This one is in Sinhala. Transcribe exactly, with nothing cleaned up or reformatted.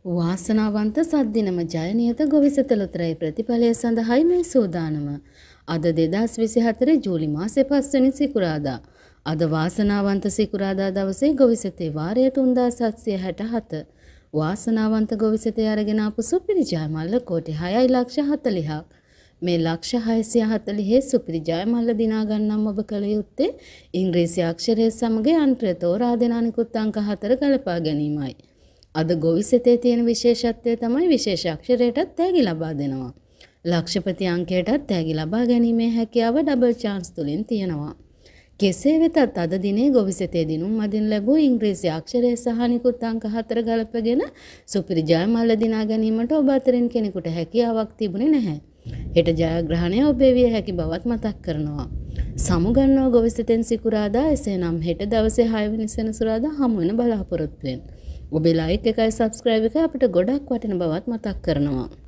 වාසනාවන්ත සද්දිනම ජයනියත ගොවිසතලොතරයි ප්‍රතිඵලය සඳහායි මේ සූදානම. අද දෙදහස් විසිහතර ජූලි මාසේ පස්වෙනි සිකුරාදා. අද වාසනාවන්ත සිකුරාදා දවසේ ගොවිසතේ වාරය තුන්දාස් හත්සිය හැටහත. වාසනාවන්ත ගොවිසතේ අරගෙන ආපු සුපිරි ජයමල්ල කෝටි හයයි ලක්ෂ හතළිහක්. මේ ලක්ෂ හයසිය හතළිහේ සුපිරි ජයමල්ල දිනා ගන්නම් ඔබ කළ යුත්තේ ඉංග්‍රීසි අක්ෂරය සමග යන්ත්‍රය තෝරා දෙන අනිකුත් අංක හතර ගලපා ගැනීමයි. අද ගොවිසතේ තියෙන විශේෂත්වය තමයි විශේෂ අක්ෂරයටත් තෑගි ලබා දෙනවා. ලක්ෂපති අංකයටත් තෑගි ලබා ගැනීමේ හැකියාව ඩබල් chance තුලින් තියෙනවා. කෙසේ වෙතත් අද දිනේ ගොවිසතේ දිනුම් මදින් ලැබූ ඉංග්‍රීසි අක්ෂරය සහ නිකුත් අංක හතර ගලපගෙන සුපිරි ජයමල්ල දිනා ගැනීමට ඔබ අතරින් කෙනෙකුට හැකියාවක් තිබුණේ නැහැ. හෙට ජයග්‍රහණය ඔබේ විය හැකි බවත් මතක් කරනවා. සමුගන්නවා ගොවිසතෙන් සිකුරාදා එසේනම් හෙට දවසේ හය වෙනි සෙනසුරාදා හමු වෙන බලාපොරොත්තු වෙන්න. ඔබේ ලයික් එකයි සබ්ස්ක්‍රයිබ් එකයි අපිට ගොඩක් වටින බවත් මතක් කරනවා.